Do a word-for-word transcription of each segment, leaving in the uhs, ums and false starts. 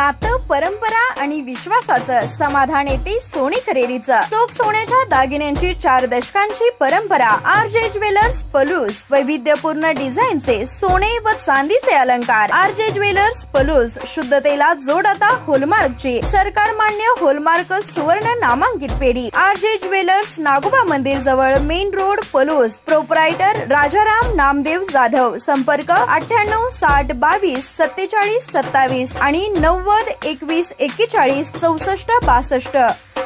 नातं, परंपरा आणि विश्वासाचं समाधान येते सोने खरेदीचं। चोख सोन्याच्या दागिन्यांची चार दशकांची परंपरा। आर जे ज्वेलर्स पलूस, वैविध्यपूर्ण डिझाईनचे सोने व चांदीचे अलंकार। आर जे ज्वेलर्स पलूस, शुद्धतेला जोड आता होलमार्कची, सरकार मान्य होलमार्क सुवर्ण नामांकित पेढी। आर जे ज्वेलर्स, नागोबा मंदिर जवळ, main road, Palus. Proprietor Rajaram Namdev Jadhav. संपर्क अठ्ठ्याण्णव साठ बावीस सत्तेचाळीस सत्तावीस आणि नव्वद एकवीस एक्केचाळीस चौसष्ट बासष्ट।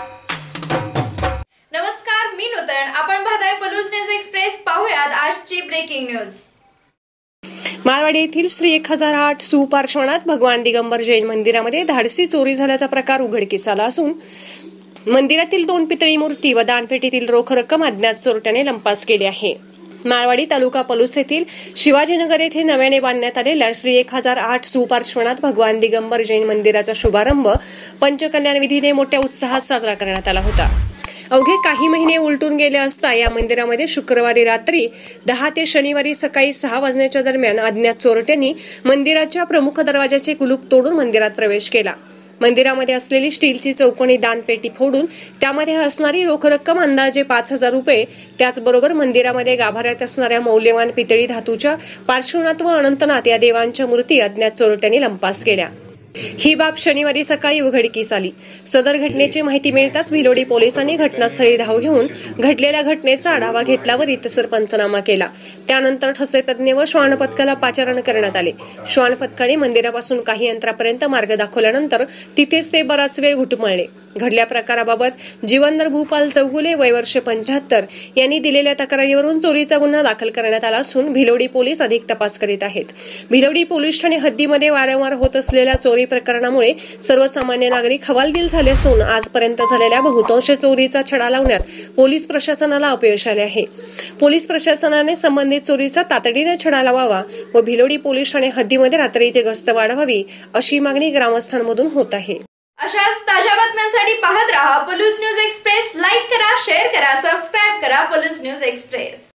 नमस्कार, मी नूतन। आपण पाहताय पलूस न्यूज एक्सप्रेस। पाहूयात आजची ब्रेकिंग न्यूज। माळवाडी येथील श्री एक हजार आठ सुपार्श्वनाथ भगवान दिगंबर जैन मंदिरामध्ये धाडसी चोरी झाल्याचा प्रकार उघडकीस आला असून मंदिरातील दोन पितळी मूर्ती व दानपेटीतील रोख रक्कम अज्ञात चोरट्याने लंपास केली आहे। माळवाडी तालुका पलूस येथील शिवाजीनगर येथे नव्याने बांधण्यात आलेल्या श्री एक हजार आठ सुपार्श्वनाथ भगवान दिगंबर जैन मंदिराचा शुभारंभ पंचकल्याण विधीने मोठ्या उत्साहात साजरा करण्यात आला होता। अवघे काही महिने उलटून गेले असता या मंदिरामध्ये शुक्रवारी रात्री दहा ते शनिवारी सकाळी सहा वाजण्याच्या दरम्यान अज्ञात चोरट्यांनी मंदिराच्या प्रमुख दरवाजाचे कुलूप तोडून मंदिरात प्रवेश केला। मंदिरामध्ये असलेली स्टीलची चौकोनी दानपेटी फोडून त्यामध्ये असणारी रोख रक्कम अंदाजे पाच हजार रुपये, त्याचबरोबर मंदिरामध्ये गाभाऱ्यात असणाऱ्या मौल्यवान पितळी धातूच्या पार्श्वनाथ व अनंतनाथ या देवांच्या मूर्ती अज्ञात चोरट्यांनी लंपास केल्या। ही बाब शनिवारी सकाळी उघडकीस आली। सदर घटनेची माहिती मिळताच भिलोडी पोलिसांनी घटनास्थळी धाव घेऊन घडलेल्या घटनेचा आढावा घेतला व रीतसर पंचनामा केला। त्यानंतर ठसे तज्ञ व श्वान पथकाला पाचारण करण्यात आले। श्वान पथकाने मंदिरापासून काही अंतरापर्यंत मार्ग दाखवल्यानंतर तिथेच ते बराच वेळ घुटमळले। घडल्या प्रकाराबाबत जीवनधर भूपाल चौगुले वय वर्ष पंच्याहत्तर यांनी दिलेल्या तक्रारीवरून चोरीचा गुन्हा दाखल करण्यात आला असून भिलोडी पोलीस अधिक तपास करीत आहेत। भिलोडी पोलीस ठाणे हद्दीमध्ये वारंवार होत असलेल्या चोरी प्रकरणामुळे सर्वसामान्य नागरिक हवालदिल झाले असून आजपर्यंत झालेल्या बहुतांश चोरीचा छडा लावण्यात पोलीस प्रशासनाला अपयश आले आहे। पोलीस प्रशासनाने संबंधित चोरीचा तातडीने छडा लावावा व भिलोडी पोलीस ठाणे हद्दीमध्ये रात्रीची गस्त वाढवावी अशी मागणी ग्रामस्थांमधून होत आहे। अशाच ताज्या बातम्यांसाठी पाहत रहा पलूस न्यूज एक्सप्रेस। लाईक करा, शेअर करा, सबस्क्राइब करा पलूस न्यूज एक्सप्रेस।